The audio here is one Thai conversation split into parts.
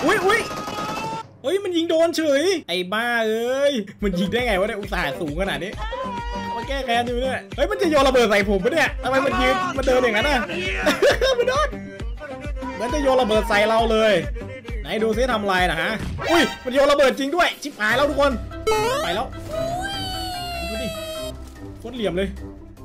อุ้ยเฮ้ยมันยิงโดนเฉยไอ้บ้าเอ้ยมันยิงได้ไงวะเนี่ยอุตส่าห์สูงขนาดนี้มาแก้แค้นอยู่เนี่ยเฮ้ยมันจะโยนระเบิดใส่ผมปะเนี่ยทำไมมันยืนมันเดินอย่างนั้นอ่ะมันโดนมันจะโยนระเบิดใส่เราเลยไหนดูซิทำไรนะฮะอุ้ยมันโยนระเบิดจริงด้วยชิบหายแล้วทุกคนไปแล้วดูดิโคตรเหลี่ยมเลย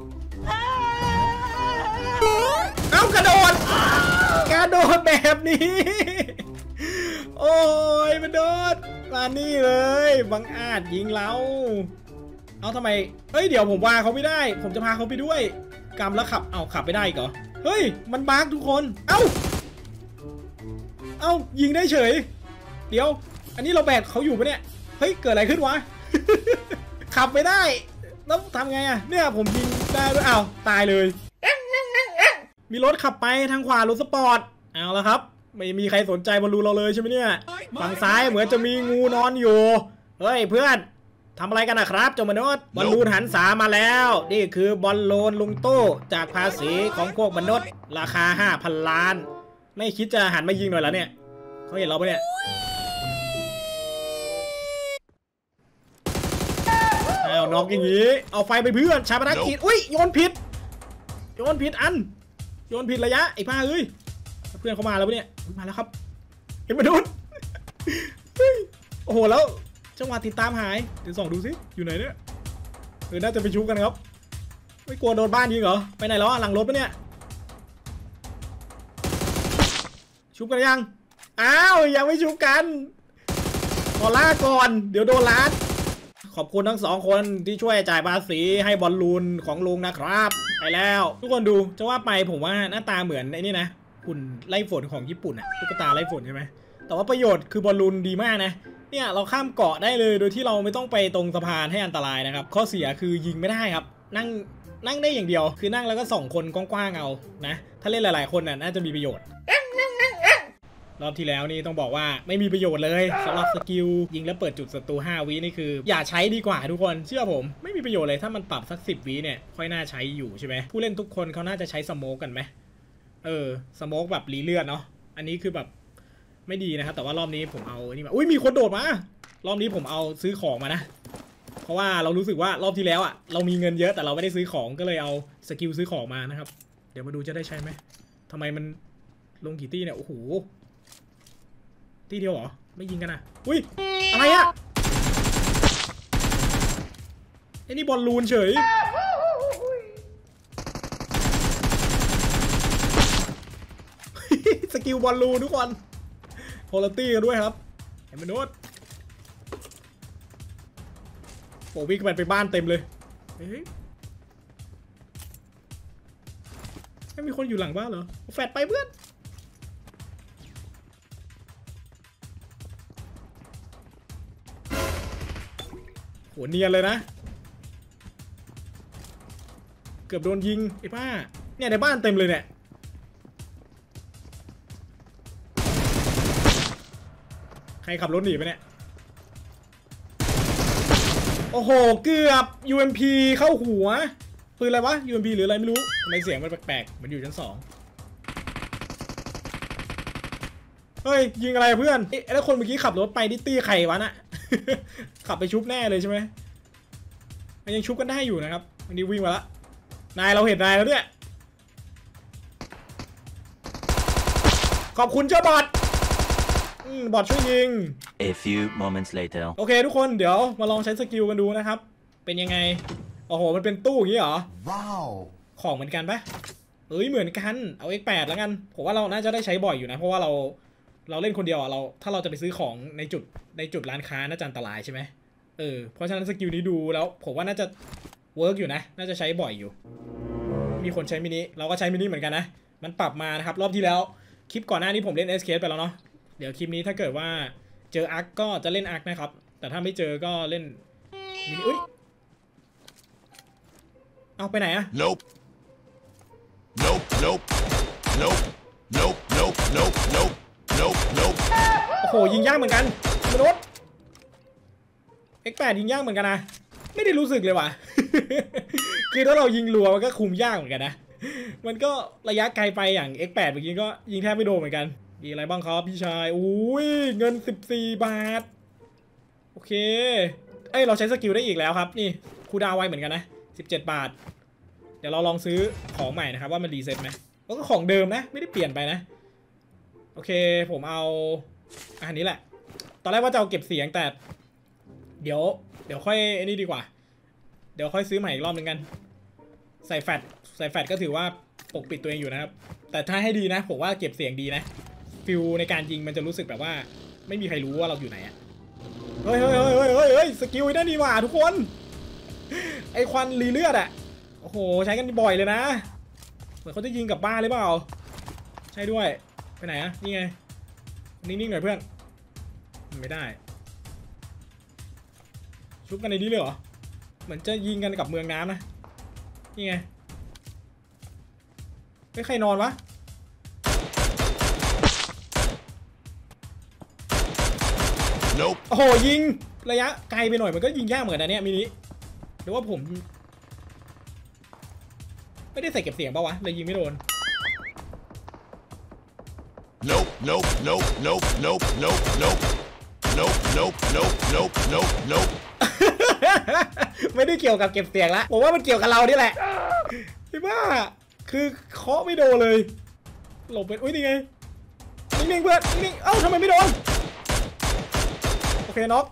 เอ้ากระโดดแบบนี้โอ้ยมันโดดมานี่เลยบังอาจยิงเราเอาทำไมเฮ้ยเดี๋ยวผมว่าเขาไม่ได้ผมจะพาเขาไปด้วยกำแล้วขับเอาขับไปได้เหรอเฮ้ยมันบั๊กทุกคนเอ้ายิงได้เฉยเดี๋ยวอันนี้เราแบกเขาอยู่ปะเนี่ยเฮ้ยเกิดอะไรขึ้นวะ ขับไม่ได้แล้วทำไงอะเนี่ยผมยิงได้ด้วยอ้าวตายเลยมีรถขับไปทางขวารถสปอร์ตเอาละครับไม่มีใครสนใจบอลลูนเราเลยใช่ไหมเนี่ยฝั่งซ้ายเหมือนจะมีงูนอนอยู่เฮ้ยเพื่อนทำอะไรกันนะครับเจ้ามนุษย์บอลลูนหันษามาแล้วนี่คือบอลลูนลุงตู้จากภาษีของพวกมนุษย์ราคา 5,000 ล้านไม่คิดจะหันมายิงหน่อยเหรอเนี่ยเขาเห็นเราปะเนี่ยเอาน็อกอย่างนี้เอาไฟไปเพื่อนชาปนกิจอุ้ยโยนผิดอันโยนผิดระยะไอ้ผ้าเอ้ยเพื่อนเขามาแล้วปะเนี่ยมาแล้วครับเห็นมนุษย์โอ้โหแล้วจังหวะติดตามหายเดี๋ยวส่องดูสิอยู่ไหนเนี่ยน่าจะไปชุบกันครับไม่กลัวโดนบ้านยิงเหรอไปไหนแล้วหลังรถปะเนี่ยชุบกันยังอ้าวยังไม่ชุบกันขอลาก่อนเดี๋ยวโดนล้านขอบคุณทั้ง2คนที่ช่วยจ่ายภาษีให้บอลลูนของลุงนะครับไปแล้วทุกคนดูจะว่าไปผมว่าหน้าตาเหมือนไอ้นี่นะหุ่นไล่ฝนของญี่ปุ่นอะตุ๊กตาไล่ฝนใช่ไหมแต่ว่าประโยชน์คือบอลลูนดีมากนะเนี่ยเราข้ามเกาะได้เลยโดยที่เราไม่ต้องไปตรงสะพานให้อันตรายนะครับข้อเสียคือยิงไม่ได้ครับนั่งได้อย่างเดียวคือนั่งแล้วก็2คนกว้างๆเอานะถ้าเล่นหลายๆคนน่าจะมีประโยชน์รอบที่แล้วนี่ต้องบอกว่าไม่มีประโยชน์เลยสำหรับสกิลยิงแล้วเปิดจุดศัตรู5 วินี่คืออย่าใช้ดีกว่าทุกคนเชื่อผมไม่มีประโยชน์เลยถ้ามันปรับสัก10 วิเนี่ยค่อยน่าใช้อยู่ใช่ไหมผู้เล่นทุกคนเขาน่าจะใช้สโมกกันไหมสโมกแบบรีเลือดเนาะอันนี้คือแบบไม่ดีนะครับแต่ว่ารอบนี้ผมเอานี่มาอุ้ยมีคนโดดมารอบนี้ผมเอาซื้อของมานะเพราะว่าเรารู้สึกว่ารอบที่แล้วอ่ะเรามีเงินเยอะแต่เราไม่ได้ซื้อของก็เลยเอาสกิลซื้อของมานะครับเดี๋ยวมาดูจะได้ใช้ไหมทำไมมันลงกี่ตี้เนี่ยโอ้โหตี้เดียวเหรอไม่ยิงกันนะอุ้ยอะไรอะไอ้นี่บอลลูนเฉยสกิลบอลลูนทุกคนโพลาตี้กันด้วยครับเห็นมนุษย์โอ้วิ่งไปบ้านเต็มเลยเฮ้ยไม่มีคนอยู่หลังบ้านเหรอแฟดไปเพื่อนโหเนียนเลยนะเกือบโดนยิงไอ้ป้าเนี่ยในบ้านเต็มเลยเนี่ยใครขับรถหนีไปเนี่ยโอ้โหเกือบ UMP เข้าหัวปืนอะไรวะ UMP หรืออะไรไม่รู้ทำไมเสียงมันแปลกๆมันอยู่ชั้น2เฮ้ยยิงอะไรเพื่อนแล้วคนเมื่อกี้ขับรถไปดิตี้ใครวะน่ะ ขับไปชุบแน่เลยใช่ไหมมันยังชุบกันได้อยู่นะครับวันนี้วิ่งมาละนายเราเห็นนายแล้วเนี่ยขอบคุณเจ้าบอทบอทช่วยยิง A few moments later โอเคทุกคนเดี๋ยวมาลองใช้สกิลกันดูนะครับเป็นยังไงโอ้โหมันเป็นตู้อย่างนี้เหรอว้าวของเหมือนกันปะเหมือนกันเอา X8 แล้วกันผมว่าเราน่าจะได้ใช้บ่อยอยู่นะเพราะว่าเราเล่นคนเดียวอะถ้าเราจะไปซื้อของในจุดร้านค้าน่าจะอันตรายใช่ไหมเพราะฉะนั้นสกิลนี้ดูแล้วผมว่าน่าจะเวิร์กอยู่นะน่าจะใช้บ่อยอยู่มีคนใช้มินิเราก็ใช้มินิเหมือนกันนะมันปรับมานะครับรอบที่แล้วคลิปก่อนหน้านี้ผมเล่น SKS ไปแล้วเนาะเดี๋ยวคลิปนี้ถ้าเกิดว่าเจออาร์คก็จะเล่นอาร์คนะครับแต่ถ้าไม่เจอก็เล่นมินิเอาไปไหนอะ Nope Nope Nope Nope Nope Nope Nope Nope Nope Nope โอ้โหยิงยากเหมือนกันมนุษย์ X8 ยิงยากเหมือนกันนะไม่ได้รู้สึกเลยว่ะ คือถ้าเรายิงรัวมันก็คุมยากเหมือนกันนะมันก็ระยะไกลไปอย่าง X8 เมื่อกี้ก็ยิงแทบไม่โดนเหมือนกันมีอะไรบ้างครับพี่ชายอุ้ยเงิน14 บาทโอเคเอ้ยเราใช้สกิลได้อีกแล้วครับนี่คูลดาวน์ไวเหมือนกันนะ17 บาทเดี๋ยวเราลองซื้อของใหม่นะครับว่ามันรีเซ็ตไหมก็ของเดิมนะไม่ได้เปลี่ยนไปนะโอเคผมเอาอันนี้แหละตอนแรกว่าจะเอาเก็บเสียงแต่เดี๋ยวค่อยอันนี้ดีกว่าเดี๋ยวค่อยซื้อใหม่อีกรอบนึงกันใส่แฟตก็ถือว่าปกปิดตัวเองอยู่นะครับแต่ถ้าให้ดีนะผมว่าเก็บเสียงดีนะฟิลในการยิงมันจะรู้สึกแบบว่าไม่มีใครรู้ว่าเราอยู่ไหนอะเฮ้ยสกิลนั่นดีว่าทุกคนไอควันรีเลือดอะโอ้โหใช้กันบ่อยเลยนะเหมือนเขาจะยิงกลับบ้านหรือเปล่าใช่ด้วยไปไหนอะนี่ไงนิ่งๆหน่อยเพื่อนไม่ได้ชุบกันในนี้เลยเหรอเหมือนจะยิงกันกับเมืองน้ำนะนี่ไงไม่ใครนอนวะโอ้โหยิงระยะไกลไปหน่อยมันก็ยิงยากเหมือนกันนะเนี่ยมินิหรือว่าผมไม่ได้ใส่เก็บเสียงป่าวะเลยยิงไม่โดน Nope, nope, nope, nope, nope, nope, nope. Nope, nope, nope, nope, nope, nope. ไม่ได้เกี่ยวกับเก็บเสียงละผมว่ามันเกี่ยวกับเรานี่แหละพี่บ้าคือเคาะไม่โดนเลยหลบไปอุ้ยนี่ไงนิ่งๆเพื่อนนิ่งเอ้าทำไมไม่โดนโอเคน็อก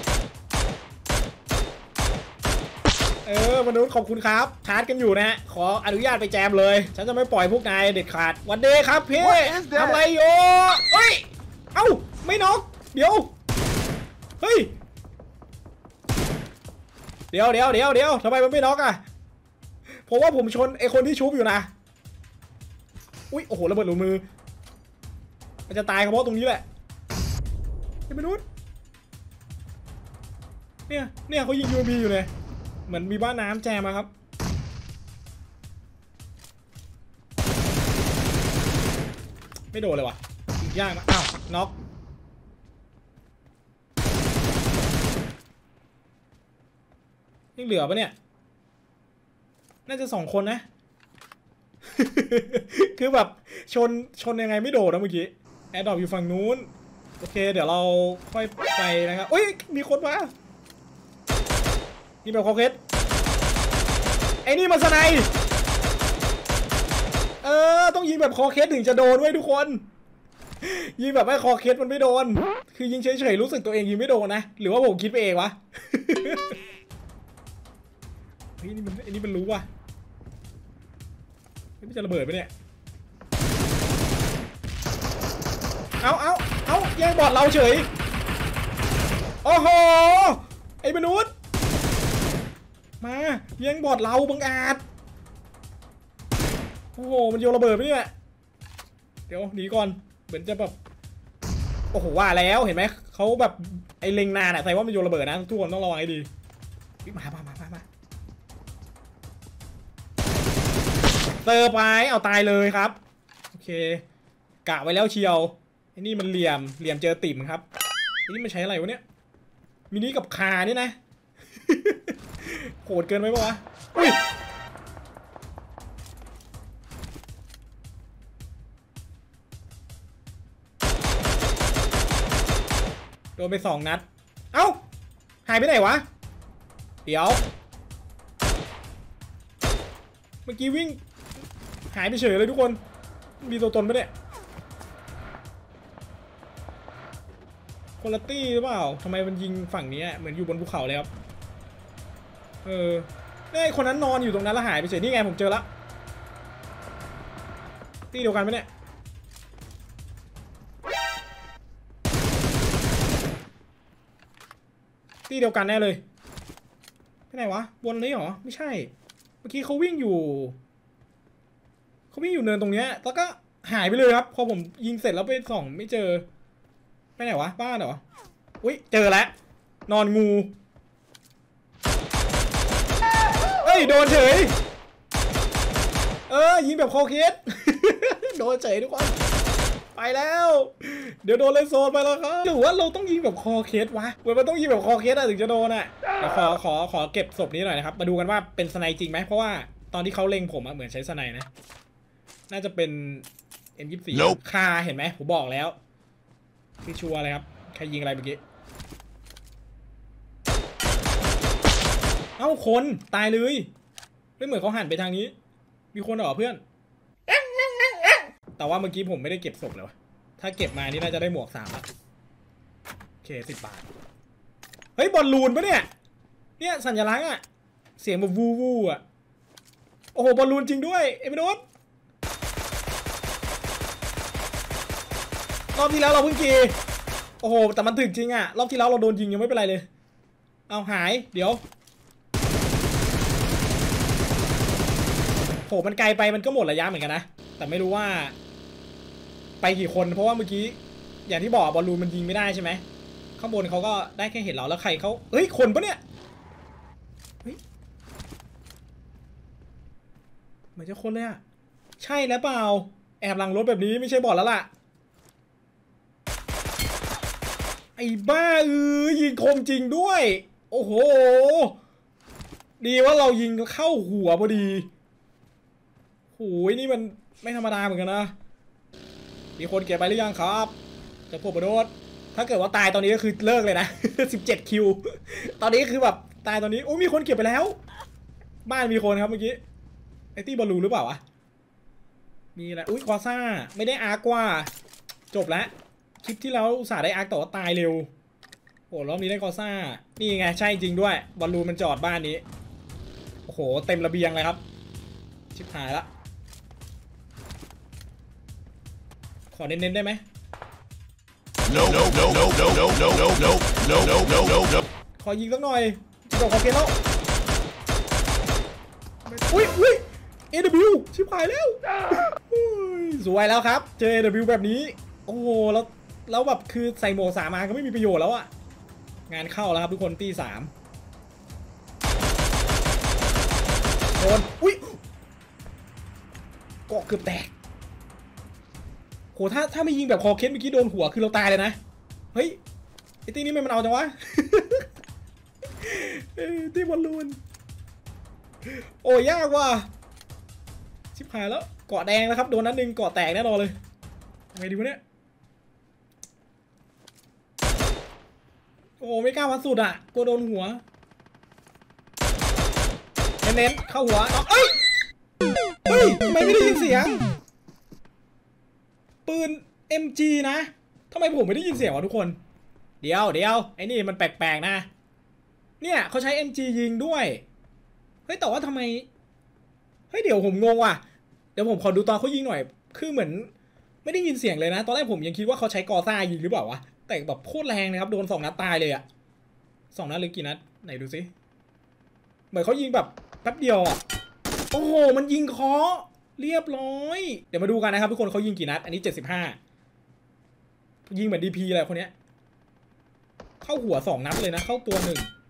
มนุษย์ขอบคุณครับชาร์จกันอยู่นะฮะขออนุญาตไปแจมเลยฉันจะไม่ปล่อยพวกนายเด็ดขาดวันเดย์ครับพี่ทำอะไรอยู่เฮ้ยเอ้าไม่น็อกเดี๋ยวเฮ้ยเดี๋ยวทำไมมันไม่น็อกอ่ะผมว่าผมชนไอคนที่ชุบอยู่นะอุ้ยโอ้โหระเบิดหลุมมือมันจะตายเพราะตรงนี้แหละไอ้มนุษย์เนี่ยเขายิง UMP อยู่เลยเหมือนมีบ้านน้ำแจมมาครับไม่โดนเลยว่ะยากนะอ้าวน็อกยังเหลือปะเนี่ยน่าจะ2 คนนะ คือแบบชนยังไงไม่โดดนะเมื่อกี้แอร์ดรอปอยู่ฝั่งนู้นโอเคเดี๋ยวเราค่อยไปนะครับอุ้ยมีคนมานี่แบบคอเคสไอ้นี่มันสไนต้องยิงแบบคอเคสถึงจะโดนด้วยทุกคนยิงแบบไม่คอเคสมันไม่โดนคือยิงเฉยๆรู้สึกตัวเองยิงไม่โดนนะหรือว่าผมคิดไปเองวะ เฮ้ยนี่มันรู้ว่ะไม่จะระเบิดไปเนี่ยเอาแย่งบอดเราเฉยโอ้โหไอ้มนุษย์มาแย่งบอดเราบังอาจโอ้โหมันโยนระเบิดไปเนี่ยเดี๋ยวหนีก่อนเหมือนจะแบบโอ้โหว่าแล้วเห็นไหมเขาแบบไอ้เล็งนานอะใส่ว่ามันโยนระเบิดนะทุกคนต้องระวังให้ดีมาเตอร์ไปเอาตายเลยครับโอเคกะไว้แล้วเชียวไอ้นี่มันเหลี่ยมเจอติ่มครับไอ้นี่มันใช้อะไรวะเนี่ยมินิกับคานี่นะ โหดเกินไปปะวะอุ้ยโดนไป2 นัดเอ้าหายไปไหนวะเดี๋ยวเมื่อกี้วิ่งหายไปเฉยเลยทุกคนมีตัวตนไหมเนี่ยคนละตี้หรือเปล่าทำไมมันยิงฝั่งนี้เหมือนอยู่บนภูเขาเลยครับนี่คนนั้นนอนอยู่ตรงนั้นแล้วหายไปเฉยนี่ไงผมเจอละตี้เดียวกันไหมเนี่ยตี้เดียวกันแน่เลยไปไหนวะบนนี้หรอไม่ใช่เมื่อกี้เขาวิ่งอยู่เนินตรงเนี้ยแล้วก็หายไปเลยครับพอผมยิงเสร็จแล้วไปส่องไม่เจอไปไหนวะบ้านเหรออุ้ยเจอแล้วนอนงูเอ้ยโดนเฉยยิงแบบคอเคส โดนเฉยทุกคนไปแล้วเดี๋ยวโดนเลยโซนไปแล้วครับหรือว่าเราต้องยิงแบบคอเคสวะเว้ยมันต้องยิงแบบคอเคสถึงจะโดนเดี๋ยวขอเก็บศพนี้หน่อยนะครับมาดูกันว่าเป็นสไนจริงไหมเพราะว่าตอนที่เขาเล็งผมเหมือนใช้สไนนะน่าจะเป็น M24 Nope คาเห็นไหมผมบอกแล้วคือชัวร์เลยครับใครยิงอะไรเมื่อกี้เอ้าคนตายเลยไม่เหมือนเขาหันไปทางนี้มีคนเหรอเพื่อนแต่ว่าเมื่อกี้ผมไม่ได้เก็บศพเลยวะถ้าเก็บมานี่น่าจะได้หมวก3ละโอเค10 บาทเฮ้ยบอลลูนปะเนี่ยเนี่ยสัญลักษณ์อะเสียงแบบวูวูอะโอ้โหบอลลูนจริงด้วยเอ็มโดสรอบที่แล้วเราเพิ่งกีโอ้โหแต่มันถึงจริงอะรอบที่แล้วเราโดนยิงยังไม่เป็นไรเลยเอาหายเดี๋ยวโหมันไกลไปมันก็หมดระยะเหมือนกันนะแต่ไม่รู้ว่าไปกี่คนเพราะว่าเมื่อกี้อย่างที่บอกบอลลูนมันยิงไม่ได้ใช่ไหมข้างบนเขาก็ได้แค่เห็นเราแล้วใครเขาเฮ้ยคนปะเนี่ยเฮ้ยเหมือนจะคนเลยอะใช่แล้วเปล่าแอบหลังรถแบบนี้ไม่ใช่บอทแล้วล่ะไอ้บ้ายิงคมจริงด้วยโอ้โหดีว่าเรายิงเข้าหัวพอดีโหยนี่มันไม่ธรรมดาเหมือนกันนะมีคนเก็บไปหรือยังครับจะพบประโดดถ้าเกิดว่าตายตอนนี้ก็คือเลิกเลยนะ 17 คิวตอนนี้คือแบบตายตอนนี้โอ้มีคนเก็บไปแล้วบ้านมีคนครับเมื่อกี้ไอตี้บอลลูหรือเปล่าวะมีอะไรอุ้ยควาซ่าไม่ได้อาร์กว่าจบแล้วคลิปที่แล้วอุตส่าห์ได้อาร์กแต่ว่าตายเร็วโอ้รอบนี้ได้ควาซ่านี่ไงใช่จริงด้วยบอลลูมันจอดบ้านนี้โอ้โหเต็มระเบียงเลยครับชิบหายละขอเน้นๆได้ไหม No, no, no, no, no, no, no, no, no, no, no, no, no, no. ขอยิงสักหน่อยจะจบคอเกนแล้วอุ้ยอุ้ย AW ชิบหายแล้วสวยแล้วครับเจอ AW แบบนี้โอ้โหแล้วแบบคือใส่หมวก3 มาก็ไม่มีประโยชน์แล้วอะงานเข้าแล้วครับทุกคนตี3โดนอุ้ยเกาะเกือบแตกโหถ้าไม่ยิงแบบคอเคนเมื่อกี้โดนหัวคือเราตายเลยนะเฮ้ยไอ้ตีนี้มันเอาจังวะ ตีบอลลูนโอ้ยากว่ะชิบหายแล้วเกาะแดงแล้วครับโดนนั้นหนึ่งเกาะแตกแน่นอนเลยทำไงดีวะเนี่ยโอ้ไม่กล้าวัดสุดอ่ะกลัวโดนหัวเน้นเข้าหัวเอ้ยเฮ้ยทำไมไม่ได้ยินเสียงปืน MG นะทำไมผมไม่ได้ยินเสียงวะทุกคนเดี๋ยวไอ้นี่มันแปลกๆนะเนี่ยเขาใช้ MG ยิงด้วยเฮ้ยแต่ว่าทำไมเฮ้ยเดี๋ยวผมงงว่ะเดี๋ยวผมขอดูตอนเขายิงหน่อยคือเหมือนไม่ได้ยินเสียงเลยนะตอนแรกผมยังคิดว่าเขาใช้กอซ่ายิงหรือเปล่าวะแต่แบบโคตรแรงนะครับโดน2 นัดตายเลยอะ2 นัดหรือกี่นัดไหนดูสิเหมือนเขายิงแบบแป๊บเดียวอะโอ้โหมันยิงเคาะเรียบร้อยเดี๋ยวมาดูกันนะครับทุกคนเขายิงกี่นัดอันนี้75ยิงเหมือน DP อะไรคนเนี้ยเข้าหัว2 นัดเลยนะเข้าตัว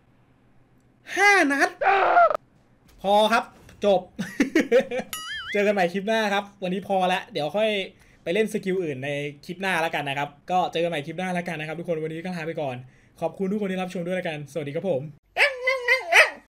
5 นัดพอครับจบ เจอกันใหม่คลิปหน้าครับวันนี้พอแล้วเดี๋ยวค่อยไปเล่นสกิลอื่นในคลิปหน้าแล้วกันนะครับก็เจอกันใหม่คลิปหน้าแล้วกันนะครับทุกคนวันนี้ก็ลาไปก่อนขอบคุณทุกคนที่รับชมด้วยแล้วกันสวัสดีครับผม